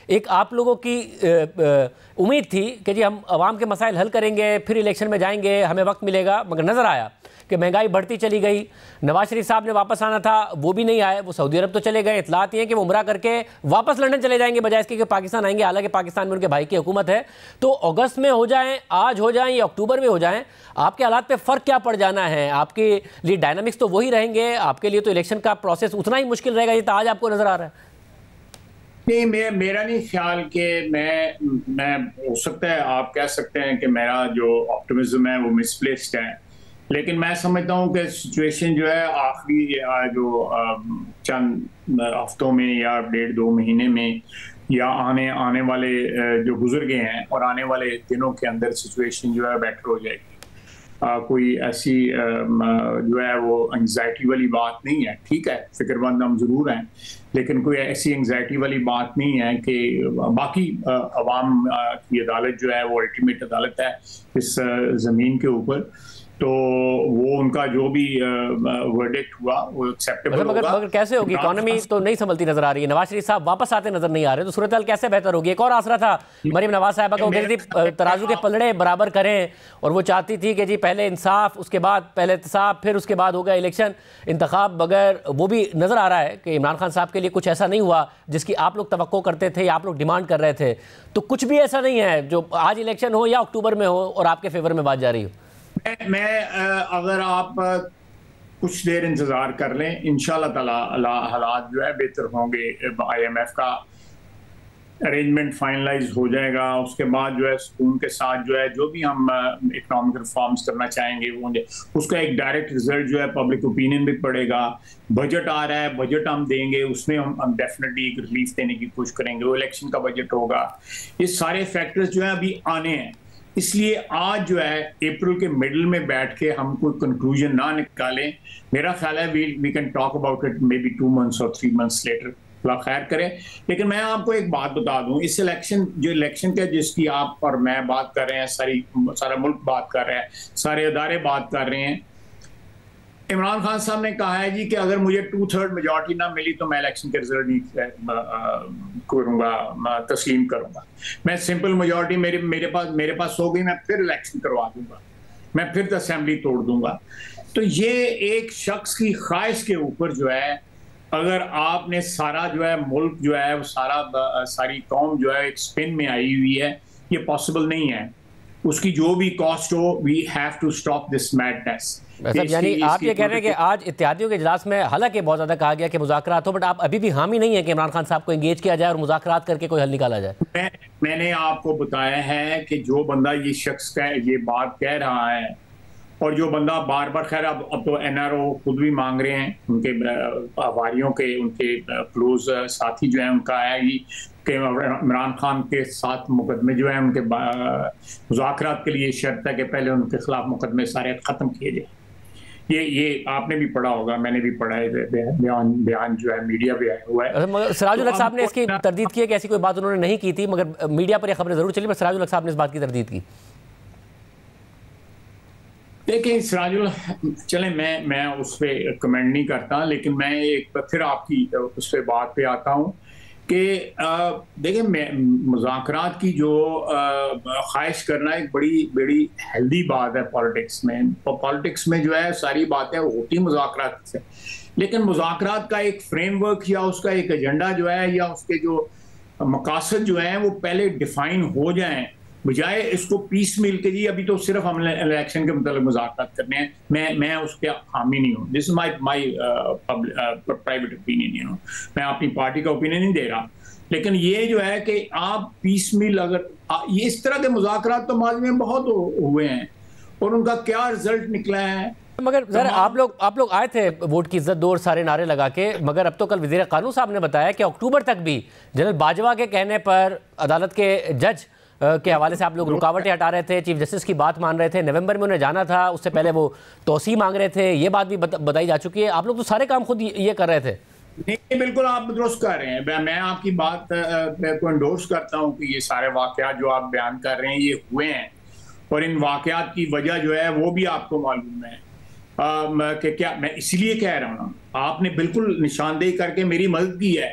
एक आप लोगों की उम्मीद थी कि जी हम अवाम के मसाइल हल करेंगे, फिर इलेक्शन में जाएंगे, हमें वक्त मिलेगा, मगर नज़र आया कि महंगाई बढ़ती चली गई। नवाज शरीफ साहब ने वापस आना था, वो भी नहीं आए, वो सऊदी अरब तो चले गए। इतलात ये है कि वो उम्रा करके वापस लंदन चले जाएंगे बजाय इसके कि पाकिस्तान आएंगे। हालांकि पाकिस्तान में उनके भाई की हुकूमत है। तो अगस्त में हो जाएं, आज हो जाएं या अक्टूबर में हो जाएं, आपके हालात पे फ़र्क क्या पड़ जाना है? आपके लिए डायनामिक्स तो वही रहेंगे, आपके लिए तो इलेक्शन का प्रोसेस उतना ही मुश्किल रहेगा जितना आज आपको नज़र आ रहा है। नहीं, मेरा नहीं ख्याल कि मैं हो सकता है आप कह सकते हैं कि मेरा जो ऑप्टिमिज्म है वो मिसप्लेस्ड है, लेकिन मैं समझता हूँ कि सिचुएशन जो है आखिरी जो चंद हफ्तों में या 1.5-2 महीने में या आने आने वाले जो गुजर गए हैं और आने वाले दिनों के अंदर सिचुएशन जो है बेटर हो जाएगी। कोई ऐसी जो है वो एंग्जाइटी वाली बात नहीं है। ठीक है, फिक्रमंद हम ज़रूर हैं, लेकिन कोई ऐसी एंग्जाइटी वाली बात नहीं है कि बाकी अवाम की अदालत जो है वो अल्टीमेट अदालत है इस ज़मीन के ऊपर। तो वो उनका जो भी वर्डिक्ट हुआ वो एक्सेप्टेबल होगा। मगर कैसे होगी? इकोनॉमी तो नहीं संभलती नजर आ रही है। नवाज शरीफ साहब वापस आते नजर नहीं आ रहे, तो सूरत हाल कैसे बेहतर होगी? एक और आसरा था मरीम नवाज साहबा का, वो कहती थी तराजू के पलड़े बराबर करें, और वो चाहती थी कि जी पहले इंसाफ, उसके बाद पहले एहतसाब, फिर उसके बाद होगा इलेक्शन इंतखाब। मगर वो भी नजर आ रहा है कि इमरान खान साहब के लिए कुछ ऐसा नहीं हुआ जिसकी आप लोग तवक्को करते थे या आप लोग डिमांड कर रहे थे। तो कुछ भी ऐसा नहीं है जो आज इलेक्शन हो या अक्टूबर में हो और आपके फेवर में बात जा रही हो। मैं अगर आप कुछ देर इंतजार कर लें, इंशाल्लाह ताला हालात जो है बेहतर होंगे। IMF का अरेंजमेंट फाइनलाइज हो जाएगा, उसके बाद जो है सुकून के साथ जो है जो भी हम इकोनॉमिक रिफॉर्म्स करना चाहेंगे वो उसका एक डायरेक्ट रिजल्ट जो है पब्लिक ओपिनियन भी पड़ेगा। बजट आ रहा है, बजट हम देंगे, उसमें हम डेफिनेटली एक रिलीफ देने की कोशिश करेंगे। वो इलेक्शन का बजट होगा। ये सारे फैक्टर्स जो है अभी आने हैं, इसलिए आज जो है अप्रैल के मिडल में बैठ के हम कोई कंक्लूजन ना निकालें। मेरा ख्याल है we can talk about it maybe 2 months और 3 months लेटर, अल्लाह खैर करे। लेकिन मैं आपको एक बात बता दूं, इस इलेक्शन के जिसकी आप और मैं बात कर रहे हैं, सारा मुल्क बात कर रहा है, सारे अदारे बात कर रहे हैं। इमरान खान साहब ने कहा है जी कि अगर मुझे 2/3 मेजॉरिटी ना मिली तो मैं इलेक्शन के रिजल्ट नहीं करूंगा, तस्लीम करूंगा। मैं सिंपल मेजॉरिटी मेरे पास हो गई, मैं फिर इलेक्शन करवा दूंगा, मैं फिर असेंबली तोड़ दूंगा। तो ये एक शख्स की ख्वाहिश के ऊपर जो है, अगर आपने सारा जो है मुल्क जो है वो सारी कौम जो है एक स्पिन में आई हुई है, ये पॉसिबल नहीं है। उसकी जो भी कॉस्ट हो, we have to stop this madness. यानी आप ये कह रहे हैं कि आज इत्तेहादियों के इजलास में हालांकि बहुत ज़्यादा कहा गया कि मुज़ाकरात हो, बट आप अभी भी हामी नहीं है कि इमरान खान साहब को एंगेज किया जाए और मुज़ाकरात करके कोई हल निकाला जाए? मैंने आपको बताया है कि जो बंदा ये शख्स ये बात कह रहा है और जो बंदा बार बार, खैर अब तो NRO खुद भी मांग रहे हैं, उनके वारियों के उनके क्लोज साथी जो है उनका है कि इमरान खान के साथ मुकदमे जो है उनके मुज़ाकरात के लिए शर्त है कि पहले उनके खिलाफ मुकदमे सारे ख़त्म किए जाए। ये आपने भी पढ़ा होगा, मैंने भी पढ़ा है, बयान जो है मीडिया पे आया हुआ है। सिराजुल हक साहब ने इसकी तरदीद की है कि ऐसी कोई बात उन्होंने नहीं की थी, मगर मीडिया पर यह खबरें जरूर चली, पर सिराजुल हक साहब ने इस बात की तरदीद की। देखिए सिराजुल, चले मैं उस पर कमेंट नहीं करता, लेकिन मैं एक फिर आपकी उस पर बात पे आता हूँ कि देखिए मुज़ाकरात की जो ख्वाहिश करना एक बड़ी हेल्दी बात है पॉलिटिक्स में। पॉलिटिक्स में जो है सारी बातें होती मुज़ाकरात से, लेकिन मुज़ाकरात का एक फ्रेमवर्क या उसका एक एजेंडा जो है या उसके जो मकासद जो है वो पहले डिफाइन हो जाएं, बजाय इसको पीस मिल के जी अभी तो सिर्फ हम इलेक्शन के मतलब मुज़ाकरात करने हैं। मैं उसके हामी नहीं हूँ। This is my private opinion, मैं अपनी पार्टी का ओपिनियन नहीं दे रहा। लेकिन ये जो है कि आप पीस मिल, अगर ये इस तरह के मुज़ाकरात तो माजी में बहुत हुए हैं और उनका क्या रिजल्ट निकला है। मगर सर आप लोग आए थे वोट की इज्जत दो और सारे नारे लगा के, मगर अब तो कल वज़ीर कानून साहब ने बताया कि अक्टूबर तक भी जनरल बाजवा के कहने पर अदालत के जज के हवाले से आप लोग रुकावटें हटा रहे थे, चीफ जस्टिस की बात मान रहे थे। नवंबर में उन्हें जाना था, उससे पहले वो तोसी मांग रहे थे, ये बात भी बताई जा चुकी है। आप लोग तो सारे काम खुद ये कर रहे थे। नहीं, बिल्कुल आप दुरुस्त कर रहे हैं। मैं आपकी बात को एंडोर्स करता हूं कि ये सारे वाकयात जो आप बयान कर रहे हैं ये हुए हैं, और इन वाकयात की वजह जो है वो भी आपको मालूम है कि क्या मैं इसलिए कह रहा हूँ। आपने बिल्कुल निशानदेही करके मेरी मदद की है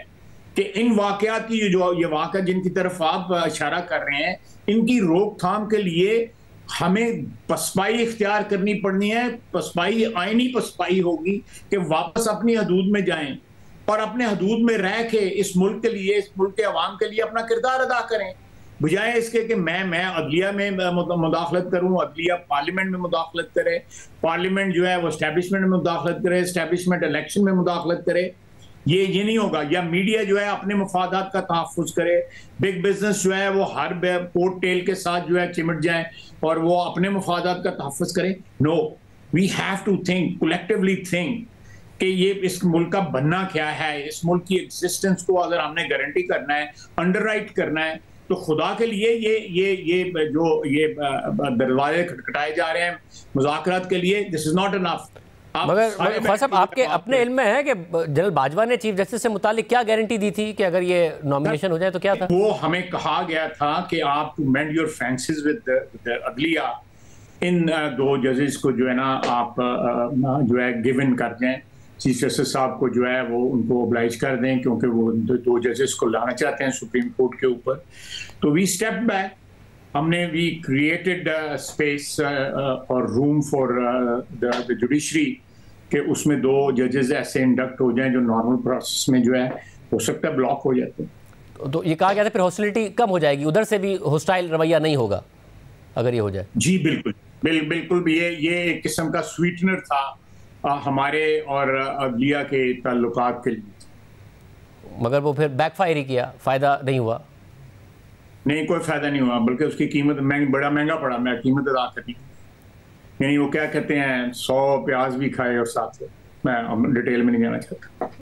कि इन वाकयात की जो ये वाक़या जिनकी तरफ आप इशारा कर रहे हैं, इनकी रोकथाम के लिए हमें पसपाई इख्तियार करनी पड़नी है। पसपाई आईनी पसपाई होगी कि वापस अपनी हदूद में जाएं और अपने हदूद में रह के इस मुल्क के लिए, इस मुल्क के अवाम के लिए अपना किरदार अदा करें, बजाय इसके कि मैं अदलिया में मुदाखलत करूं, अदलिया पार्लियामेंट में मुदाखलत करे, पार्लियामेंट जो है वो एस्टैब्लिशमेंट में मुदाखलत करे, एस्टैब्लिशमेंट इलेक्शन में मुदाखलत करे। ये नहीं होगा। या मीडिया जो है अपने मफादात का तहफ़्फ़ुज़ करे, बिग बिजनेस जो है वो हर कोट टेल के साथ जो है चिमट जाए और वो अपने मफादात का तहफ़्फ़ुज़ करे। No, we have to think, collectively think कि ये इस मुल्क का बनना क्या है, इस मुल्क की एग्जिस्टेंस को अगर हमने गारंटी करना है, अंडरराइट करना है, तो खुदा के लिए ये जो दरवाजे खटखटाए जा रहे हैं मुज़ाकरात के लिए, दिस इज नॉट इनफ। मगर ख्वाजा साहब, आपके अपने इल्म में है कि जनरल बाजवा ने चीफ जस्टिस से मुतालिक क्या गारंटी दी थी कि अगर ये नॉमिनेशन हो जाए तो क्या था? वो हमें कहा गया था कि आप to mend your fences with अदलिया, इन दो जजेस को जो है ना आप जो है गिव इन कर दें, चीफ जस्टिस साहब को जो है वो उनको ओब्लाइज कर दें, क्योंकि वो दो जजेस को लाना चाहते हैं सुप्रीम कोर्ट के ऊपर। तो वी स्टेप बैक, हमने वी क्रिएटेड स्पेस और रूम फॉर द जुडिशरी कि उसमें दो जजेस ऐसे इंडक्ट हो जाएं जो नॉर्मल प्रोसेस में जो है हो सकता है ब्लॉक हो जाते हैं। तो ये कहा गया था फिर हॉस्टिलिटी कम हो जाएगी, उधर से भी हॉस्टाइल रवैया नहीं होगा अगर ये हो जाए? जी बिल्कुल बिल्कुल। ये एक किस्म का स्वीटनर था हमारे और अदलिया के ताल्लुकात के लिए। मगर वो फिर बैकफायर ही किया, फायदा नहीं हुआ। नहीं, कोई फायदा नहीं हुआ, बल्कि उसकी कीमत बड़ा महंगा पड़ा। मैं कीमत अदा करनी, यानी वो क्या कहते हैं, 100 प्याज भी खाए और साथ में, मैं डिटेल में नहीं जाना चाहता।